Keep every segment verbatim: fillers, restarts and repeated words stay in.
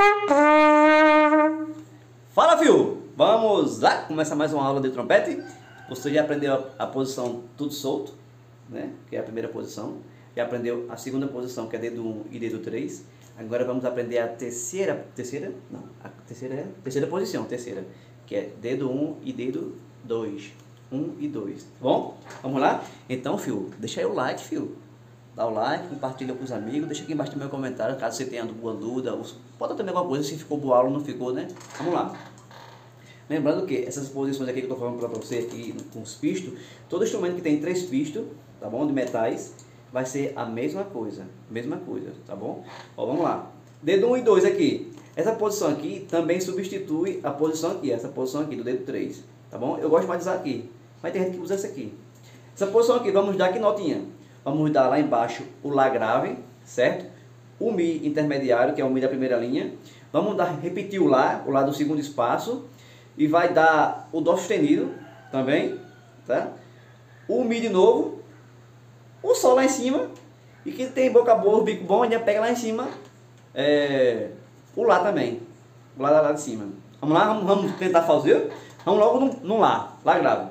Fala, fio! Vamos lá começar mais uma aula de trompete. Você já aprendeu a, a posição tudo solto, né? Que é a primeira posição. Já aprendeu a segunda posição, que é dedo um e dedo três. Agora vamos aprender a terceira, terceira, não, a terceira é a terceira posição, terceira, que é dedo um e dedo dois. um e dois, tá bom? Vamos lá? Então, fio, deixa aí o like, fio. Dá o like, compartilha com os amigos, deixa aqui embaixo no meu comentário, caso você tenha alguma dúvida, pode também alguma coisa, se ficou boa aula ou não ficou, né? Vamos lá. Lembrando que essas posições aqui que eu estou falando para você aqui com os pistos, todo instrumento que tem três pistos, tá bom? De metais, vai ser a mesma coisa, mesma coisa, tá bom? Ó, vamos lá. Dedo um e dois aqui. Essa posição aqui também substitui a posição aqui, essa posição aqui do dedo três, tá bom? Eu gosto mais de usar aqui, mas tem gente que usa essa aqui. Essa posição aqui, vamos dar que notinha? Vamos dar lá embaixo o Lá grave, certo? O Mi intermediário, que é o Mi da primeira linha. Vamos dar, repetir o Lá, o Lá do segundo espaço. E vai dar o Dó sustenido também, tá? O Mi de novo. O Sol lá em cima. E quem tem boca boa, bico bom, ainda pega lá em cima é, o Lá também. O Lá lá de cima. Vamos lá, vamos, vamos tentar fazer. Vamos logo no, no Lá, Lá grave.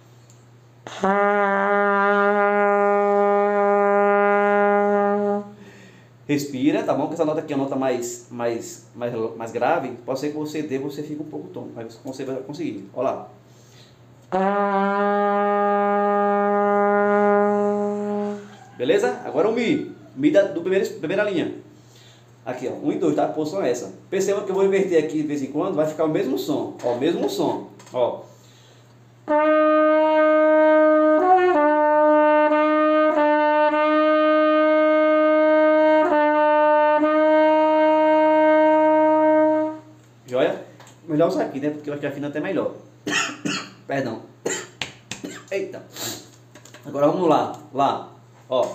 Respira, tá bom? Que essa nota aqui é uma nota mais, mais, mais, mais grave. Pode ser que você dê, você fica um pouco tom, mas você vai conseguir. Olha lá. Beleza? Agora o Mi. Mi da do primeiro, primeira linha. Aqui, ó. um e dois, tá? A posição é essa. Perceba que eu vou inverter aqui de vez em quando, vai ficar o mesmo som. Ó, o mesmo som. Ó. Joia? Melhor usar aqui, né? Porque eu acho que afina até melhor. Perdão. Eita. Agora vamos lá. Lá. Ó.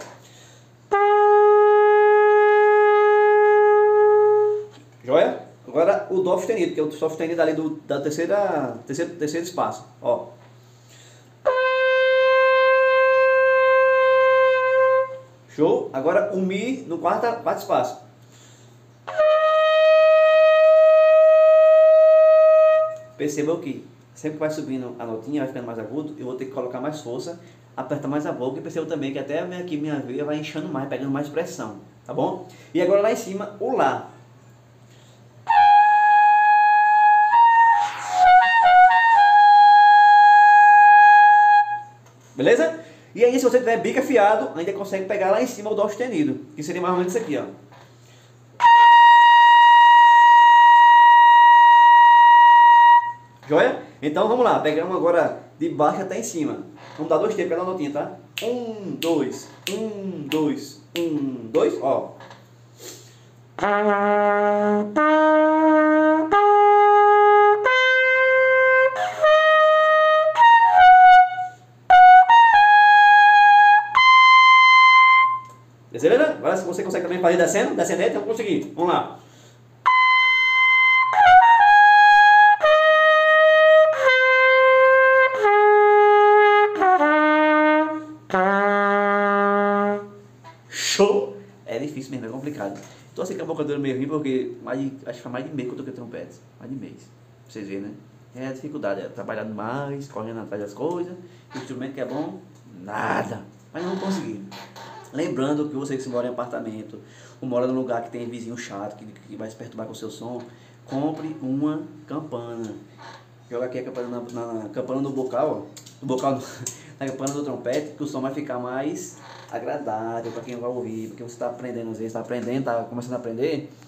Joia? Agora o Dó sustenido, que é o Dó sustenido ali do da terceira, terceiro, terceiro espaço. Ó. Show? Agora o Mi no quarto, quarto espaço. Percebam que sempre que vai subindo a notinha, vai ficando mais agudo, eu vou ter que colocar mais força, apertar mais a boca, e percebam também que até aqui minha veia vai inchando mais, pegando mais pressão, tá bom? E agora lá em cima, o Lá. Beleza? E aí, se você tiver bico afiado, ainda consegue pegar lá em cima o Dó sustenido, que seria mais ou menos isso aqui, ó. Joia? Então vamos lá, pegamos agora de baixo até em cima. Vamos dar dois tempos cada notinha, tá? Um, dois, um, dois, um, dois, ó. Beleza? Agora se você consegue também fazer descendo, descendente, eu vou conseguir. Vamos lá. Show! É difícil mesmo, é complicado. Então assim que a boca dura meio ruim porque mais de, acho que faz mais de mês que eu toquei trompete. Mais de mês. Pra vocês verem, né? É a dificuldade, é trabalhando mais, correndo atrás das coisas. O instrumento que é bom, nada. Mas não consegui. Lembrando que você que se mora em apartamento, ou mora num lugar que tem vizinho chato, que, que vai se perturbar com o seu som, compre uma campana. Joga aqui a campana na, na campana do bocal, ó. Do bocal, na campana do trompete, que o som vai ficar mais agradável para quem vai ouvir, porque você está aprendendo, às vezes está aprendendo, está começando a aprender,